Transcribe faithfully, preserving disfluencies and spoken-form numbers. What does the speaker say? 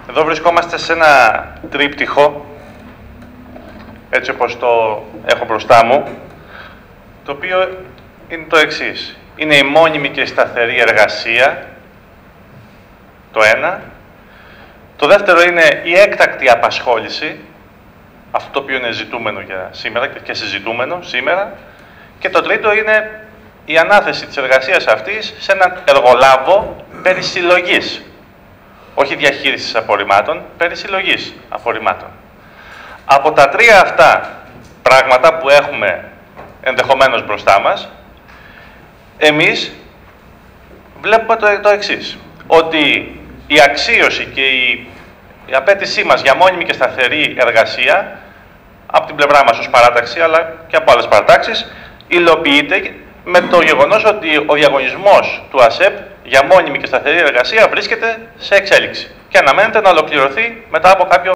Εδώ βρισκόμαστε σε ένα τρίπτυχο, έτσι όπως το έχω μπροστά μου, το οποίο είναι το εξής. Είναι η μόνιμη και σταθερή εργασία, το ένα. Το δεύτερο είναι η έκτακτη απασχόληση, αυτό το οποίο είναι ζητούμενο για σήμερα και συζητούμενο σήμερα. Και το τρίτο είναι η ανάθεση της εργασίας αυτής σε έναν εργολάβο περί συλλογής. Όχι διαχείρισης απορριμμάτων, περί συλλογής απορριμμάτων. Από τα τρία αυτά πράγματα που έχουμε ενδεχομένως μπροστά μας, εμείς βλέπουμε το, το εξής. Ότι η αξίωση και η, η απέτησή μας για μόνιμη και σταθερή εργασία, από την πλευρά μας ως παράταξη, αλλά και από άλλες παρατάξεις, υλοποιείται με το γεγονός ότι ο διαγωνισμός του ΑΣΕΠ για μόνιμη και σταθερή εργασία βρίσκεται σε εξέλιξη και αναμένεται να ολοκληρωθεί μετά από κάποιο